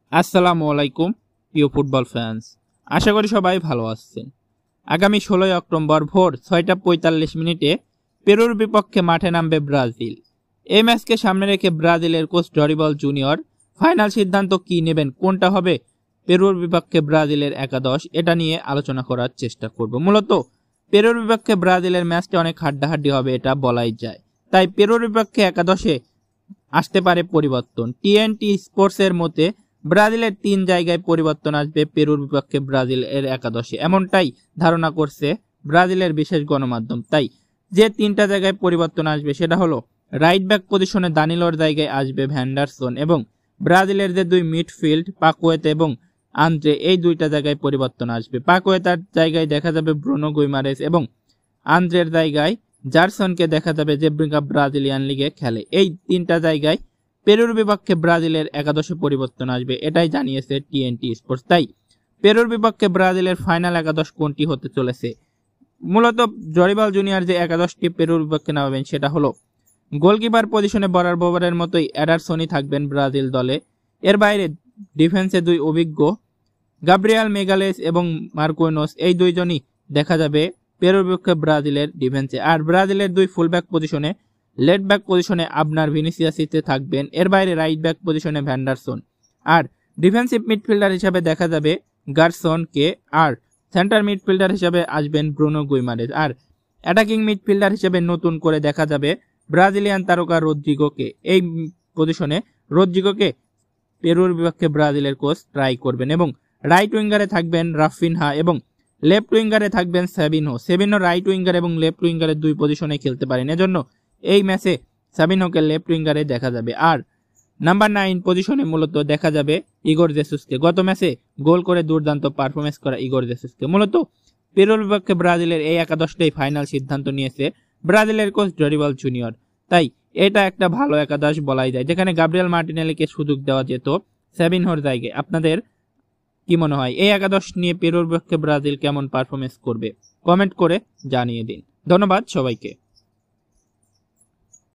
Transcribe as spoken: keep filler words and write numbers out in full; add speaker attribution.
Speaker 1: আসসালামু আলাইকুম প্রিয় ফুটবল ফ্যান্স, আশা করি সবাই ভালো আছেন। আগামী ষোলোই অক্টোবর ভোর ছয়টা পঁয়তাল্লিশ মিনিটে পেরুর বিপক্ষে মাঠে নামবে ব্রাজিল। এই ম্যাচকে সামনে রেখে ব্রাজিলের কোচ ডরিভাল জুনিয়র ফাইনাল সিদ্ধান্ত কি নেবেন, কোনটা হবে পেরুর বিপক্ষে ব্রাজিলের একাদশ, এটা নিয়ে আলোচনা করার চেষ্টা করব। মূলত পেরুর বিপক্ষে ব্রাজিলের ম্যাচটা অনেক হাড্ডাহাড্ডি হবে, এটা বলাই যায়। তাই পেরুর বিপক্ষে একাদশে আসতে পারে পরিবর্তন। টিএনটি স্পোর্টসের মতে ব্রাজিলের তিন জায়গায় পরিবর্তন আসবে পেরুর বিপক্ষে ব্রাজিল এর একাদশে, এমনটাই ধারণা করছে ব্রাজিলের বিশেষ গণমাধ্যম। তাই যে তিনটা জায়গায় পরিবর্তন আসবে সেটা হলো রাইট ব্যাক পজিশনে দানিলোর জায়গায় আসবে ভ্যান্ডারসন, এবং ব্রাজিলের যে দুই মিডফিল্ড পাকুয়েতা এবং আন্দ্রে, এই দুইটা জায়গায় পরিবর্তন আসবে। পাকুয়েতার জায়গায় দেখা যাবে ব্রুনো গুইমারেস এবং আন্দ্রের জায়গায় জারসনকে দেখা যাবে, যে ব্রাজিলিয়ান লিগে খেলে। এই তিনটা জায়গায় পেরুর বিপক্ষে ব্রাজিলের একাদশে পরিবর্তন আসবে, এটাই জানিয়েছে টিএনটি স্পোর্টস। তাই পেরুর বিপক্ষে ব্রাজিলের ফাইনাল একাদশ কোনটি হতে চলেছে? মূলত ডরিভাল জুনিয়র যে একাদশটি পেরুর বিপক্ষে নামাবেন সেটা হলো গোলকিপার পজিশনে বরাবরের মতোই এডারসনই থাকবেন ব্রাজিল দলে। এর বাইরে ডিফেন্সে দুই অভিজ্ঞ গাব্রিয়াল মেগালেস এবং মার্কোইনোস, এই দুইজনই দেখা যাবে পেরুর বিপক্ষে ব্রাজিলের ডিফেন্সে। আর ব্রাজিলের দুই ফুলব্যাক পজিশনে লেফট ব্যাক পজিশনে আপনার ভিনিসিয়াসিতে থাকবেন। এর বাইরে রাইট ব্যাক পজিশনে ভ্যান্ডারসন, আর ডিফেন্সিভ মিডফিল্ডার হিসাবে দেখা যাবে গারসনকে, আর সেন্টার মিডফিল্ডার হিসাবে আসবেন ব্রুনো গুইমারেস, আর অ্যাটাকিং মিডফিল্ডার হিসেবে নতুন করে দেখা যাবে ব্রাজিলিয়ান তারকা রদ্রিগোকে। এই পজিশনে রদ্রিগোকে পেরুর বিপক্ষে ব্রাজিলের কোচ ট্রাই করবেন, এবং রাইট উইঙ্গারে থাকবেন রাফিনহা এবং লেফট উইঙ্গারে থাকবেন সাবিনহো। সাবিনহো রাইট উইঙ্গার এবং লেফট উইঙ্গারের দুই পজিশনে খেলতে পারেন, এজন্য এই ম্যাচে সাবিনহোকে লেফট উইঙ্গারে দেখা যাবে। আর নাম্বার নাইন পজিশনে মূলত দেখা যাবে ইগোর জেসুসকে, গত ম্যাচে গোল করে দুর্দান্ত পারফরমেন্স করা ইগোর জেসুসকে। মূলত পেরুর বিপক্ষে ব্রাজিলের এই একাদশটাই ফাইনাল সিদ্ধান্ত নিয়েছে ব্রাজিলের কোচ ডরিভাল জুনিয়র। তাই এটা একটা ভালো একাদশ বলাই যায়, যেখানে গাব্রিয়েল মার্টিনেলিকে সুযোগ দেওয়া যেত সাবিনহোর জায়গায়। আপনাদের কি মনে হয় এই একাদশ নিয়ে পেরুর বিপক্ষে ব্রাজিল কেমন পারফরমেন্স করবে? কমেন্ট করে জানিয়ে দিন। ধন্যবাদ সবাইকে।